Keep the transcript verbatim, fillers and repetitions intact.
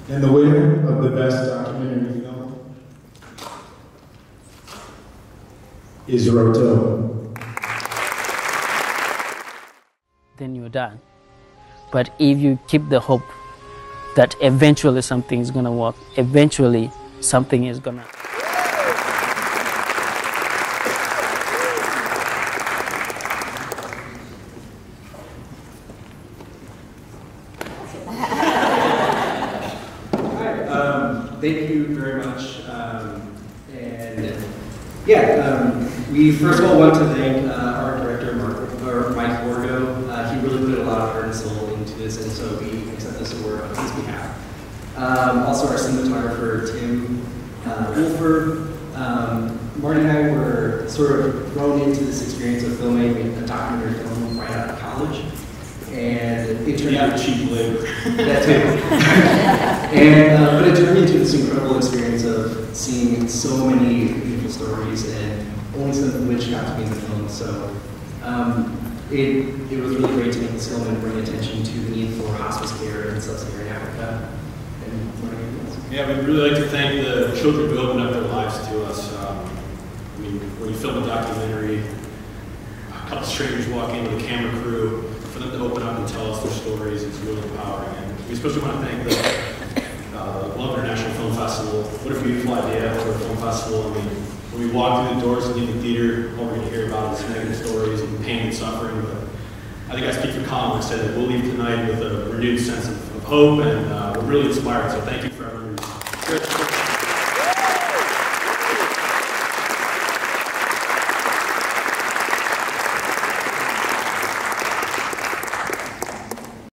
And the winner of the Best Documentary Film is Roto. Then you're done. But if you keep the hope that eventually something is gonna work, eventually something is gonna. Thank you very much. Um, and yeah, um, we first of all want to thank uh, our director, Mark, or Mike Wargo. Uh, he really put a lot of heart and soul into this, and so we accept this award on his behalf. Um, also, our cinematographer, Tim uh, Wolfer. Um, Marty and I were sort of thrown into this experience of filming a documentary film right out of college. And it turned out cheap labor. That too. and uh, but it turned into this incredible experience of seeing so many beautiful stories, and only some of which got to be in the film. So um, it it was really great to make this film and bring attention to the need for hospice care in sub-Saharan Africa. And yeah, we'd really like to thank the children who opened up their lives to us. Um, I mean, when you film a documentary, a couple strangers walk into the camera crew. For them to open up and tell us their stories is really empowering. And we especially want to thank the uh, Love International Film Festival. What a beautiful idea for a film festival. I mean, when we walk through the doors and leave the theater, all we're going to hear about is negative stories and pain and suffering. But I think I speak for Collin when I say that we'll leave tonight with a renewed sense of, of hope, and uh, we're really inspired. So thank you for everyone.